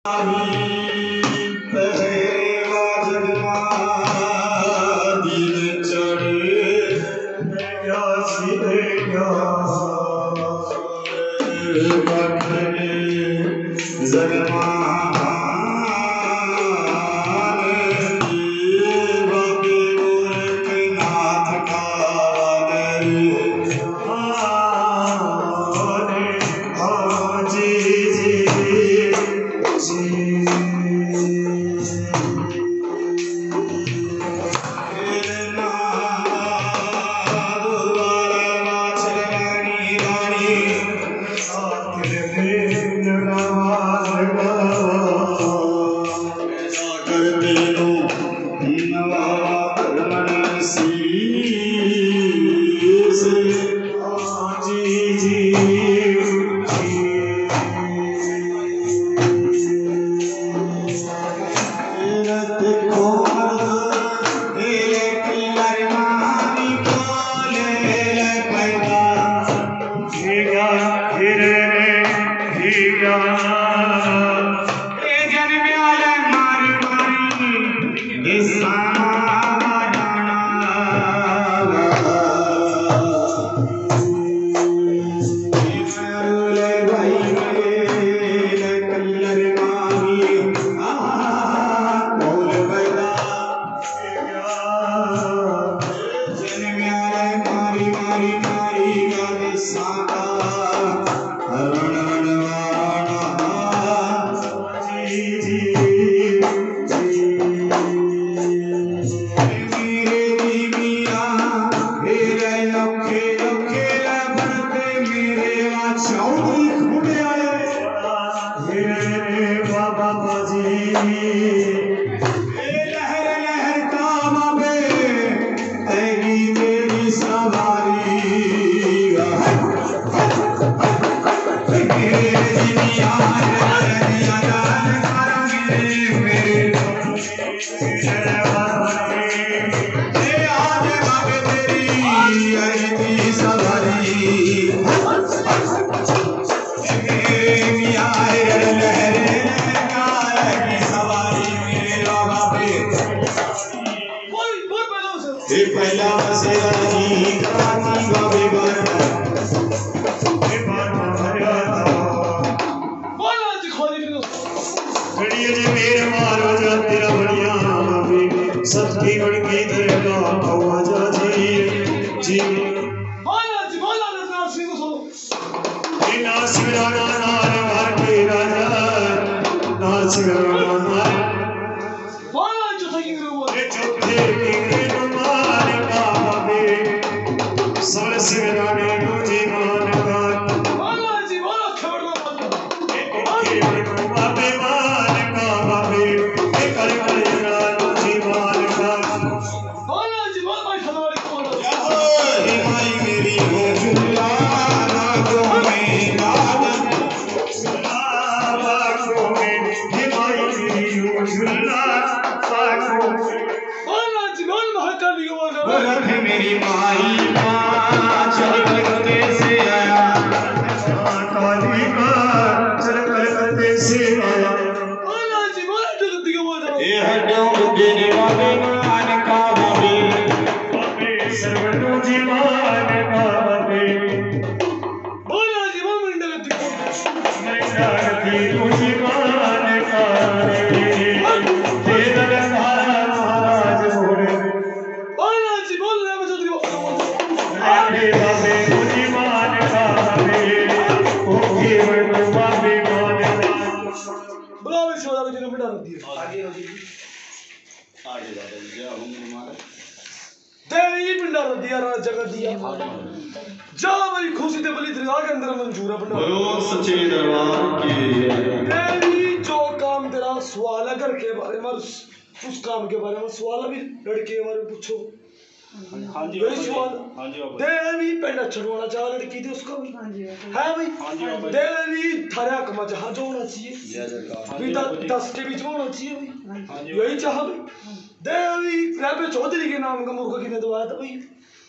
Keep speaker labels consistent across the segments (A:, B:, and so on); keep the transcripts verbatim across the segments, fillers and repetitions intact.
A: चौधरी के नाम का मुर्गा कितने दबाया था भाई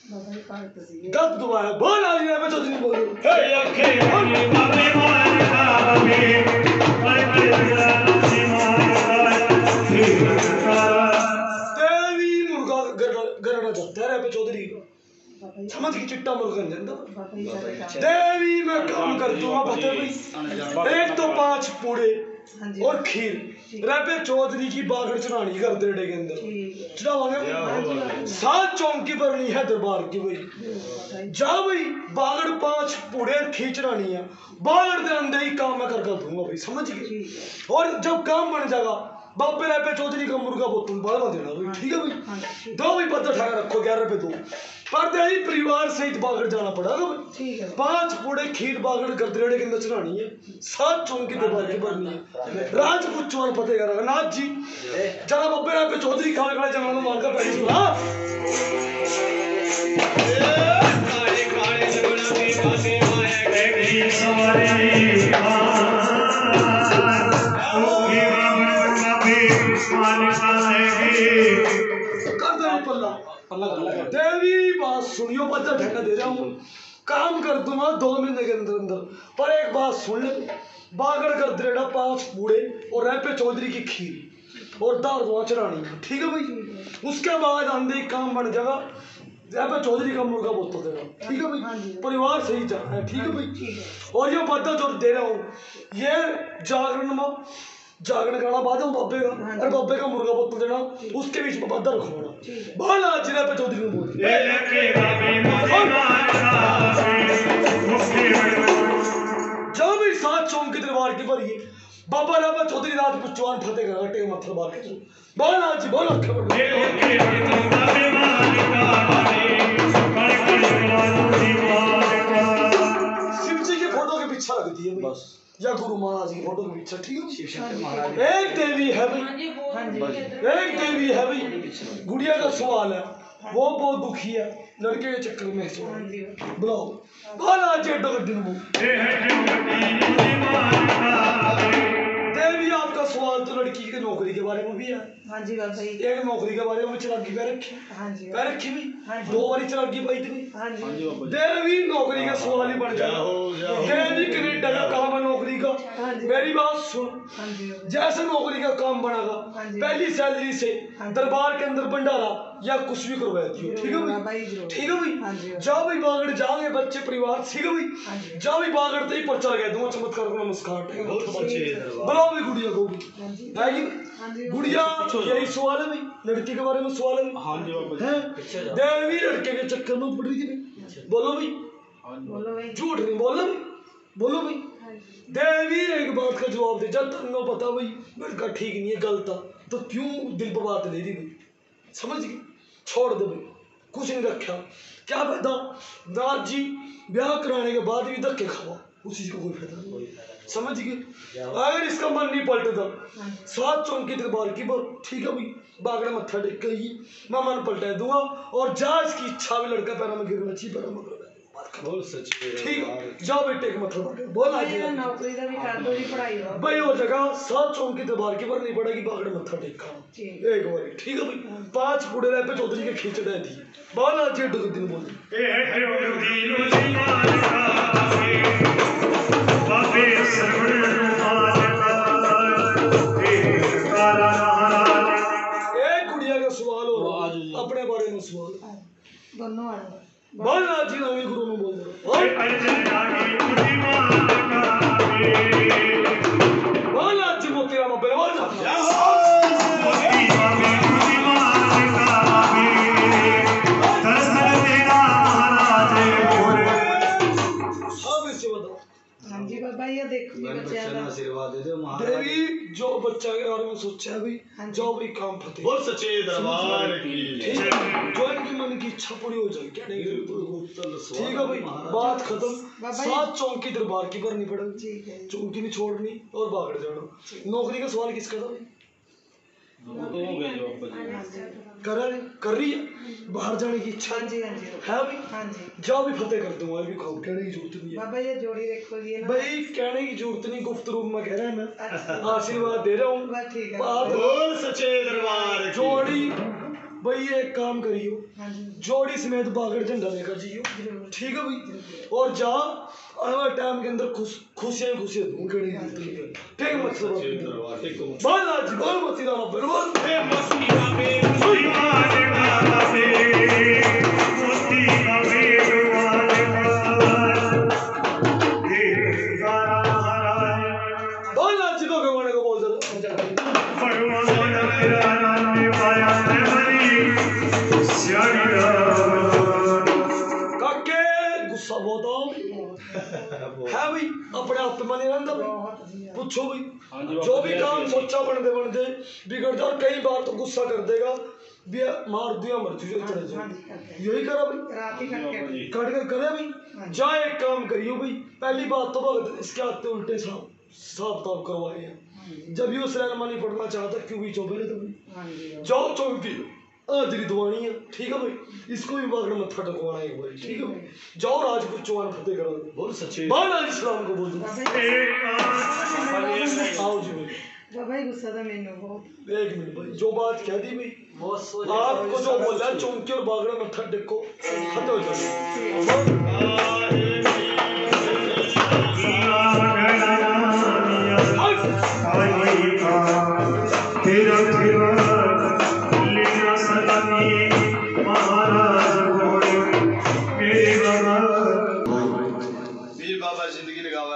A: गप दबाया बोल आज मैं चौधरी बोल हे अखे समझ के चिट्टा मुर्गा जंदा देवी मैं काम कर दूंगा बता भाई एक तो पांच पूड़े और खीर रैपे चौधरी की बागड़ चढ़ानी कर देड़े के अंदर चढ़ावांगे सात चौंकी भरनी है दरबार की भाई जा भाई बागड़ पांच पूड़े खीर चढ़ानी है बागड़ के अंदर ही काम मैं कर कर दूंगा भाई समझ गए और जब काम बन जाएगा बापे रैपे चौधरी का मुर्गा बोतल बारह देना भाई ठीक है भाई दो भाई पत्थर ठगा रखो ग्यारह रुपए दो पर दे परिवार सहित बागड़ जाना पड़ेगा भाई पांच पूड़े खीर बागड़ गरदरेड़े के अंदर चढ़ानी है सात चौंकी दरबार की भरनी है राजपूत चौन फतेह करेगा नाथ जी जरा बापे रैपे चौधरी खा खड़ा जंगल में मार का पैसे सुना काले काले लगना में बातें आए गई सवारी देवी बात सुनियो पता ठेका दे रहा हूँ काम कर दूंगा दो महीने के अंदर अंदर पर एक बात सुन ले बागड़ कर दरेड़ा पांच बूढ़े और रैपे चौधरी की खीर और दाल दुआ चढ़ानी ठीक है भाई उसके बाद आंधे काम बन जाएगा रैपे चौधरी का मुर्गा बोतल देगा ठीक है भाई परिवार सही जाना है ठीक है भाई और ये पता जो दे रहा हूँ ये जागरण में जागरण करना बाद में बाबे का और बाबे का मुर्गा बोतल देना उसके बीच में बाधा रखवाना बाला जिला पे चौधरी ने बोल जब भी सात चौंक की दरबार की भरी बाबा राबा चौधरी रात पुचवान फतेह करेगा टेक मत्थर बार के बाला जी बोलो शिव जी की फोटो के पीछे रख दिए बस या गुरु महाराज की फोटो के पीछे ठीक है एक देवी है भाई एक देवी है भाई गुड़िया का सवाल है वो बहुत दुखी है लड़के के चक्कर में बुलाओ बाला जेडो गड्डी देवी आपका सवाल तो लड़की की नौकरी के बारे में भी है हाँ जी भाई एक नौकरी के बारे में चलाकी पे रखी हाँ जी पे रखी भी दो बारी चलाकी पाई थी हाँ जी देवी नौकरी का सवाल ही बढ़ जाए देवी कनेडा का काम है नौकरी का मेरी बात सुन जैसे नौकरी का काम बनागा पहली सैलरी से दरबार के अंदर भंडारा या कुछ भी करवा दियो ठीक है भाई ठीक है भाई जाओ भाई बागड़ जाओगे बच्चे परिवार ठीक है भाई जाओ भाई बागड़ तो ही पर्चा लगा दूंगा चमत्कार को नमस्कार बुलाओ भाई गुड़िया को गुड़िया यही सवाल है भाई लड़के के बारे में सवाल है हाँ जी देवी लड़के के चक्कर में पड़ रही थी बोलो भाई झूठ नहीं बोलो बोलो भाई देवी एक बात का जवाब दे जब तक नो पता भाई लड़का ठीक नहीं है गलत तो क्यों दिल पर बात ले रही भाई समझ गई छोड़ दे भाई कुछ नहीं रखा क्या फायदा नाथ जी ब्याह कराने के बाद भी धक्के खावा उस चीज का कोई फायदा नहीं समझ गए अगर इसका मन नहीं पलटता सात चौंकी दरबार की बात ठीक है भाई बागड़ा मत्था टेक के मैं मन पलटा दूंगा और जा इसकी इच्छा भी लड़का पैरा में गिरना चाहिए पैरा में बोल सच ठीक जाओ बेटे के मतलब बोल आ गया नौकरी का भी कर दो जी पढ़ाई हो भाई हो जगह सात चौंकी दरबार की पर नहीं पड़ेगी बागड़ मत्था टेका एक बार ठीक है भाई पांच बूढ़े रह पे चौधरी के खींच दे दी बोल आज ये दो दिन बोल ए हेडो दीनो बाबे सरवण एक गुड़िया का सवाल हो अपने बारे में सवाल दोनों आ बाला जी नवी गुरु ने बोल दो बाला जी मोती राम बलवान हाँ जी बाबा ये देखो आशीर्वाद दे दो देवी जो बच्चा के बारे में सोचा है भाई जो भी काम फतेह बोल सच्चे दरबार की जो इनकी मन की इच्छा पूरी हो जाए क्या नहीं ठीक है भाई बात खत्म सात चौंकी दरबार की भरनी पड़ेगी चौंकी नहीं छोड़नी और बागड़ जाना नौकरी का सवाल किसका था कर कर रही है बाहर जाने की इच्छा है भाई जाओ भी फतेह कर दूंगा भी खाओ कहने की जरूरत नहीं है बाबा ये जोड़ी देखो ये ना भाई कहने की जरूरत नहीं गुफ्तगू में कह रहा है मैं आशीर्वाद दे रहा हूँ बोल सच्चे दरबार जोड़ी भाई एक काम करियो जोड़ी समेत बागड़ झंडा लेकर जियो ठीक है भाई और जा आने वाले टाइम के अंदर खुश खुशियां खुशियां दूं कड़ी ठीक मत सब बाला जी बोल मत ना बरबर हे मस्ती का बे सुई मार का बे मस्ती का बे काके गुस्सा बहुत आओ है भाई अपने आप में नहीं रहता भाई पूछो भाई जो भी काम सोचा बनते बनते बिगड़ता और कई बार तो गुस्सा कर देगा भी मार दिया मर्जी जो चले जाए यही करा भाई कट कर करे भाई जाए एक काम करियो भाई पहली बात तो भगत इसके आते उल्टे साफ साफ ताब करवाए हैं जब ये उसने नहीं पढ़ना चाहता क्यों भी चौबे तो भाई जाओ चौकी आजरी दवानी है ठीक है भाई इसको भी बागड़ मत्था टकवाना है भाई ठीक है भाई जाओ राजपूत चौहान फतेह करो बोल सच्चे बाला इस्लाम को बोल दो आओ जी भाई
B: भाई गुस्सा था मैंने बहुत
A: एक मिनट भाई जो बात कह दी भाई आपको जो बोला चौंकी और बागड़ा मत्था टेको खत्म हो जाए
C: बाबा जिंदगी लगावा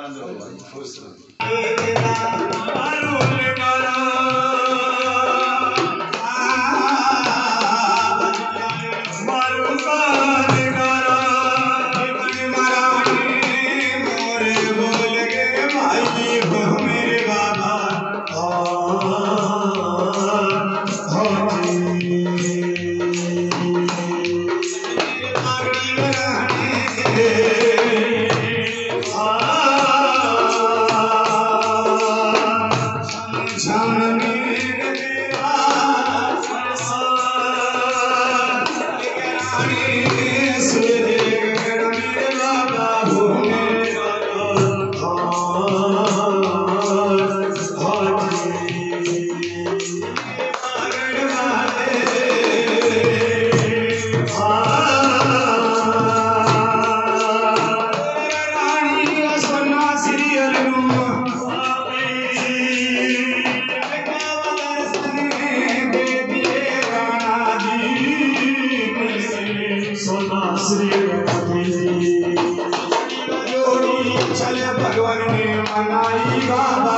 C: भगवान ने मनाई बाबा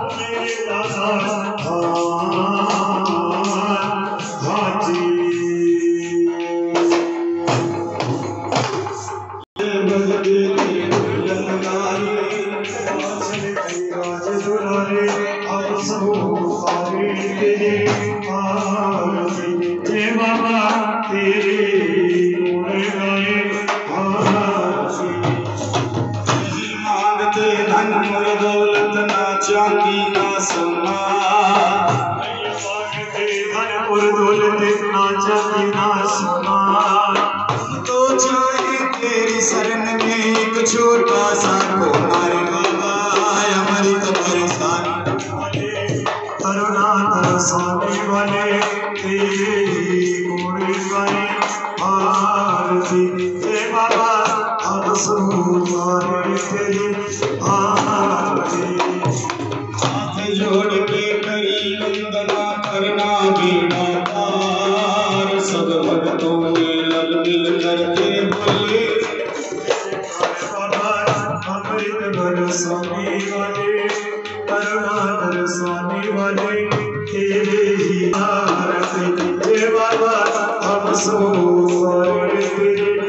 C: तो जाए तेरी शरण में एक छोटा सा कुमार बाबा हमारी तो परेशानी करुणा तरसाने वाले तेरी गोरी वाली आरती हे बाबा अब सुनारे तेरी आरती हाथ जोड़ के करी वंदना करना बीना तार सब भक्तों ने लग मिल करके बोले अमृत बरसाने वाले करुणा बरसाने वाले तेरे ही आरती हे बाबा अब सो तेरे